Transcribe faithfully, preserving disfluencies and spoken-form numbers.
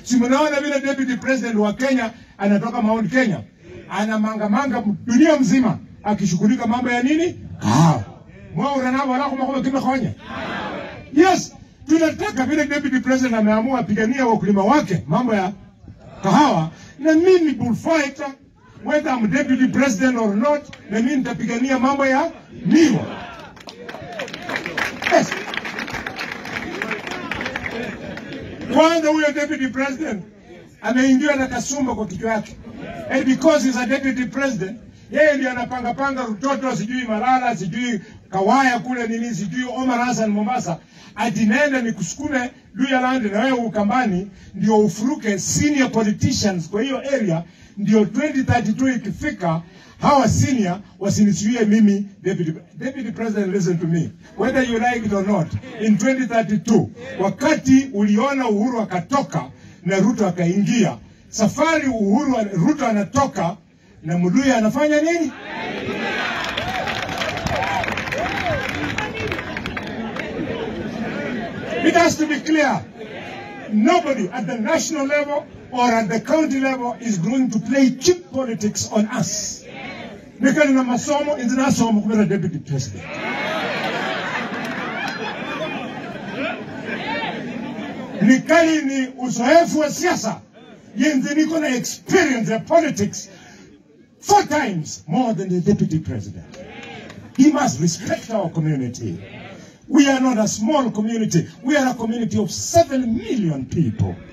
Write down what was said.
Si mnaona vile deputy president wa Kenya anatoka Mount Kenya, ana manga manga dunia mzima akishughulika mambo ya nini? Kahawa. Mwao unanao wala kama kama kimefanya. Yes, tunataka vile deputy president ameamua apigania wakulima wake mambo ya kahawa, na mimi bullfighter, whether I'm deputy president or not, na mimi nitapigania mambo ya miwa. Yes. Kwanza huyo deputy president ameingia na kasumba kwa kichwa yake. And because he's a deputy president, yeye ndiye anapanga panga Ruto, sijui Malala, sijui Kawaya kule nini, sijui Omar Hassan Mombasa, atinenda ni kusukume Luya Land na wewe Ukambani ndio ufuruke senior politicians kwa hiyo area, ndio twenty thirty-two ikifika hawa senior wasinisuie mimi deputy deputy president. Listen to me, whether you like it or not, in twenty thirty-two wakati uliona Uhuru akatoka na Ruto akaingia, safari Uhuru Ruto anatoka na Muluya anafanya nini? It has to be clear. Nobody at the national level or at the county level is going to play cheap politics on us. Nikali na masomo international kumera deputy president. Nikali ni uzoefu wa siasa. Yenzi niko na experience of politics four times more than the deputy president. He must respect our community. We are not a small community. We are a community of seven million people.